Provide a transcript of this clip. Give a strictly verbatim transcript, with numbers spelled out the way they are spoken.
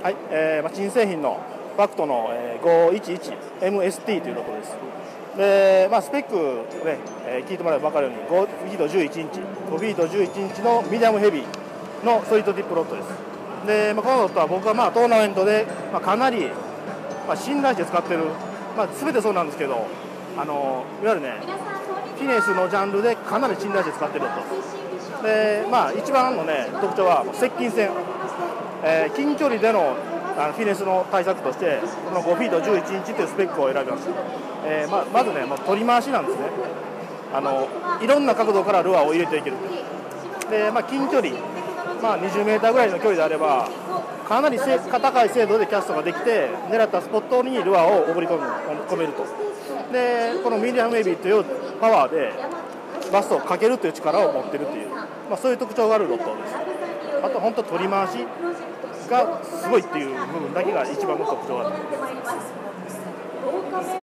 はい、えーまあ、新製品のファクトの、えー、ごひゃくじゅういちエムエスティー というロゴです。で、まあ、スペックね、えー、聞いてもらえば分かるようにごフィートじゅういちインチ、ごフィートじゅういちインチのミディアムヘビーのソリッドティップロッドです。で、まあ、このロッドは僕はまあトーナメントで、まあ、かなり、まあ、信頼して使ってる、まあ、全てそうなんですけど、あのいわゆるね、フィネスのジャンルでかなり信頼して使ってるロッドで、まあ、一番の、ね、特徴は接近戦、えー、近距離でのあのフィネスの対策としてこのごフィートじゅういちインチというスペックを選びました。えー、ま, まずね、まあ、取り回しなんですね。あのいろんな角度からルアーを入れていけるで、まあ、近距離、まあ、にじゅうメーターぐらいの距離であればかなり高い精度でキャストができて狙ったスポットにルアーを送り込む込めると。でこのミディアムヘビーというパワーでバストをかけるという力を持っているという、まあ、そういう特徴があるロッドです。あと本当取り回しがすごいっていう部分だけが一番の特徴だと思います。